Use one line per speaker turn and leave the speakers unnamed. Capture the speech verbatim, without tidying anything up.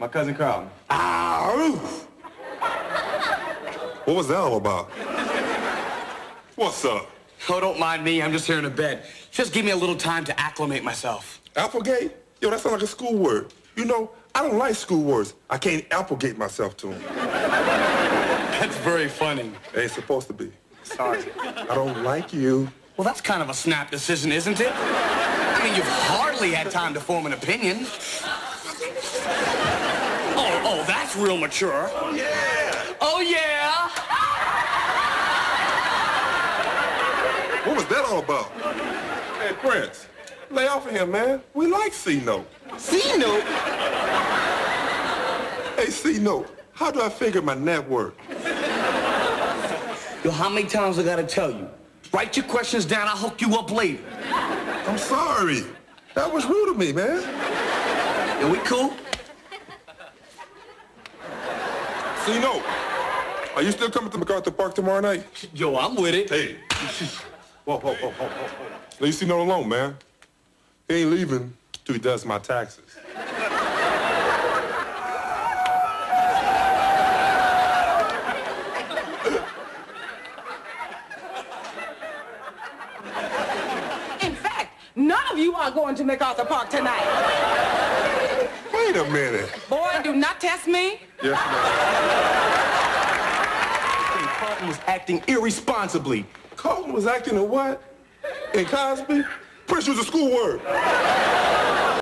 My cousin Carlton.
Ah, oof. What was that all about? What's up?
Oh, don't mind me. I'm just here in a bed. Just give me a little time to acclimate myself.
Applegate? Yo, that sounds like a school word. You know, I don't like school words. I can't applegate myself to them.
That's very funny.
It ain't supposed to be.
Sorry.
I don't like you.
Well, that's kind of a snap decision, isn't it? I mean, you've hardly had time to form an opinion. Oh, oh, that's real mature.
Oh, yeah.
Oh, yeah.
What was that all about? Hey, Prince, lay off of him, man. We like C-Note.
C-Note?
Hey, C-Note, how do I figure my net worth?
Yo, how many times I gotta tell you? Write your questions down, I'll hook you up later.
I'm sorry. That was rude of me, man.
Are we cool?
C-Note, are you still coming to MacArthur Park tomorrow night?
Yo, I'm with it.
Hey. Whoa, whoa, whoa, whoa, whoa. Leave C-Note alone, man. He ain't leaving till he does my taxes.
In fact, none of you are going to MacArthur Park tonight.
Wait a minute.
Boy, do not test me.
Yes, ma'am.
Carlton was acting irresponsibly.
Carlton was acting a what? In Cosby? Prince was a school word.